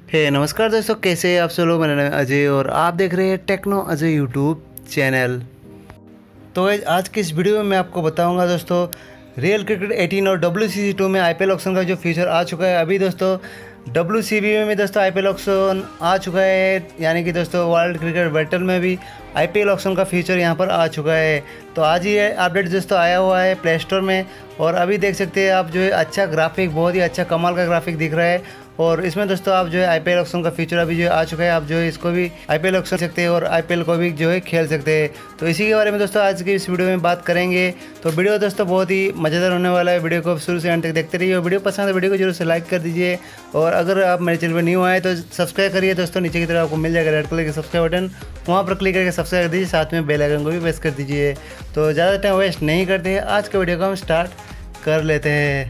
नमस्कार दोस्तों, कैसे हैं आप सब लोग। मेरा नाम है अजय और आप देख रहे हैं टेक्नो अजय यूट्यूब चैनल। तो गाइस, आज की इस वीडियो में मैं आपको बताऊंगा दोस्तों, रियल क्रिकेट 18 और WCC2 में आईपीएल ऑक्शन का जो फीचर आ चुका है। अभी दोस्तों WCB में दोस्तों आईपीएल ऑक्शन आ चुका है, यानी कि दोस्तों वर्ल्ड क्रिकेट बैटल में भी आईपीएल ऑक्शन का फीचर यहाँ पर आ चुका है। तो आज ही अपडेट दोस्तों आया हुआ है प्ले स्टोर में, और अभी देख सकते हैं आप जो है अच्छा ग्राफिक, बहुत ही अच्छा कमाल का ग्राफिक दिख रहा है। और इसमें दोस्तों आप जो है आईपीएल ऑक्शन का फीचर अभी जो है आ चुका है। आप जो है इसको भी आईपीएल ऑक्शन सकते हैं और आईपीएल को भी जो है खेल सकते हैं। तो इसी के बारे में दोस्तों आज की इस वीडियो में बात करेंगे। तो वीडियो दोस्तों बहुत ही मज़ेदार होने वाला है। वीडियो को शुरू से अंत तक देखते रहिए और वीडियो पसंद है वीडियो को जरूर से लाइक कर दीजिए। और अगर आप मेरे चैनल पर न्यू आए तो सब्सक्राइब करिए दोस्तों। नीचे की तरफ आपको मिल जाएगा रेड कलर का सब्सक्राइब बटन, वहाँ पर क्लिक करके सब्सक्राइब कर दीजिए, साथ में बेल आइकन को भी प्रेस कर दीजिए। तो ज़्यादा टाइम वेस्ट नहीं करते हैं, आज के वीडियो को हम स्टार्ट कर लेते हैं।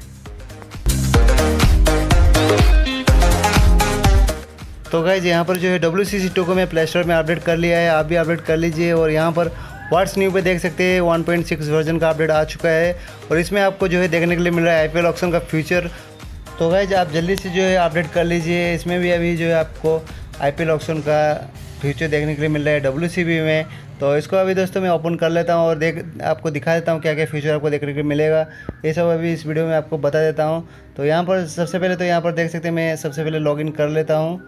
तो गाइज यहाँ पर जो है WCC2 को मैं प्ले स्टोर में अपडेट कर लिया है, आप भी अपडेट कर लीजिए। और यहाँ पर व्हाट्स न्यू पे देख सकते हैं 1.6 वर्जन का अपडेट आ चुका है और इसमें आपको जो है देखने के लिए मिल रहा है आईपीएल ऑक्शन का फ्यूचर। तो गाइज आप जल्दी से जो है अपडेट कर लीजिए। इसमें भी अभी जो है आपको आईपीएल ऑक्शन का फ्यूचर देखने के लिए मिल रहा है WCB में। तो इसको अभी दोस्तों मैं ओपन कर लेता हूँ और आपको दिखा देता हूँ क्या क्या फ्यूचर आपको देखने के लिए मिलेगा। ये सब अभी इस वीडियो में आपको बता देता हूँ। तो यहाँ पर सबसे पहले तो यहाँ पर देख सकते हैं, मैं सबसे पहले लॉगिन कर लेता हूँ।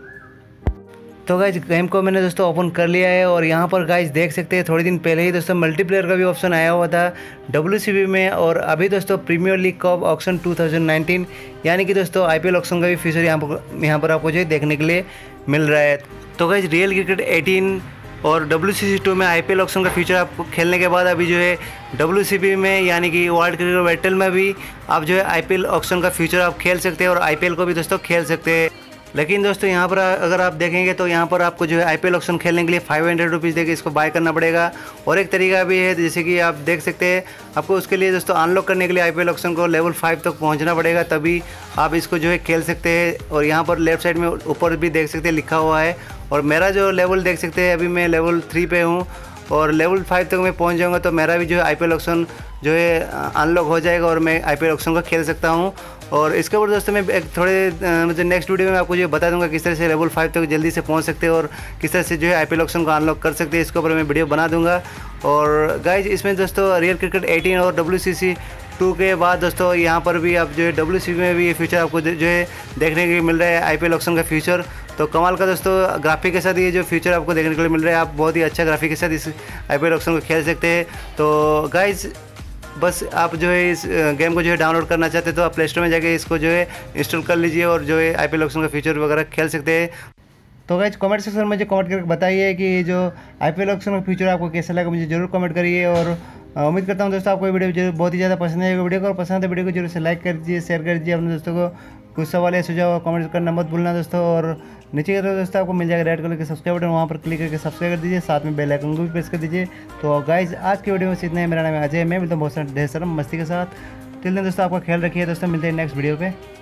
तो गाइज गेम को मैंने दोस्तों ओपन कर लिया है और यहाँ पर गाइज देख सकते हैं थोड़े दिन पहले ही दोस्तों मल्टीप्लेयर का भी ऑप्शन आया हुआ था WCB में। और अभी दोस्तों प्रीमियर लीग कप ऑक्शन 2019 यानी कि दोस्तों आईपीएल ऑक्शन का भी फीचर यहाँ पर आपको जो है देखने के लिए मिल रहा है। तो गाइज रियल क्रिकेट 18 और WCC2 में आईपीएल ऑक्शन का फीचर आप खेलने के बाद अभी जो है WCB में यानी कि वर्ल्ड क्रिकेट बैटल में भी आप जो है आईपीएल ऑक्शन का फीचर आप खेल सकते हैं और आईपीएल को भी दोस्तों खेल सकते हैं। लेकिन दोस्तों यहाँ पर अगर आप देखेंगे तो यहाँ पर आपको जो है आईपीएल ऑक्शन खेलने के लिए 500 रुपीज़ देके इसको बाय करना पड़ेगा। और एक तरीका भी है, जैसे कि आप देख सकते हैं, आपको उसके लिए दोस्तों अनलॉक करने के लिए आईपीएल ऑक्शन को लेवल 5 तक पहुँचना पड़ेगा, तभी आप इसको जो है खेल सकते हैं। और यहाँ पर लेफ्ट साइड में ऊपर भी देख सकते हैं लिखा हुआ है, और मेरा जो लेवल देख सकते हैं अभी मैं लेवल 3 पे हूँ और लेवल 5 तक मैं पहुँच जाऊँगा तो मेरा भी जो है आईपीएल ऑक्शन जो है अनलॉक हो जाएगा और मैं आईपीएल ऑक्शन को खेल सकता हूँ। और इसके ऊपर दोस्तों मैं एक थोड़े मतलब नेक्स्ट वीडियो में आपको जो बता दूंगा किस तरह से लेवल 5 तक जल्दी से पहुंच सकते हैं और किस तरह से जो है आईपीएल ऑक्शन को अनलॉक कर सकते हैं, इसके ऊपर मैं वीडियो बना दूंगा। और गाइज इसमें दोस्तों रियल क्रिकेट 18 और WCC2 के बाद दोस्तों यहाँ पर भी आप जो है WCB में भी ये फीचर आपको जो है देखने के लिए मिल रहा है आईपीएल ऑक्शन का फीचर। तो कमाल का दोस्तों ग्राफिक के साथ ये जो फीचर आपको देखने के लिए मिल रहा है, आप बहुत ही अच्छा ग्राफिक के साथ इस आईपीएल ऑक्शन को खेल सकते हैं। तो गाइज बस आप जो है इस गेम को जो है डाउनलोड करना चाहते हैं तो आप प्ले स्टोर में जाके इसको जो है इंस्टॉल कर लीजिए और जो है आईपीएल ऑक्शन का फीचर वगैरह खेल सकते हैं। तो गाइज कमेंट सेक्शन में मुझे कमेंट करके बताइए कि जो आईपीएल ऑक्शन का फीचर आपको कैसा लगा, मुझे जरूर कमेंट करिए। और उम्मीद करता हूँ दोस्तों आपको ये वीडियो जो बहुत ही ज़्यादा पसंद है। वीडियो को पसंद है वीडियो को जरूर से लाइक कर दीजिए, शेयर कर दीजिए अपने दोस्तों को। कुछ सवाल या सुझाव कमेंट करना मत भूलना दोस्तों। और नीचे की तरफ दोस्तों आपको मिल जाएगा रेड कलर के सब्सक्राइब बटन, वहाँ पर क्लिक करके सब्सक्राइब कर दीजिए, साथ में बेल आइकन को भी प्रेस कर दीजिए। तो गाइज आज की वीडियो में इतना है। मेरा नाम है अजय, मैं मिलता हूँ बहुत सारे ढेर सारा मस्ती के साथ। टिल देन दोस्तों आपका ख्याल रखिए दोस्तों, मिलते हैं नेक्स्ट वीडियो पे।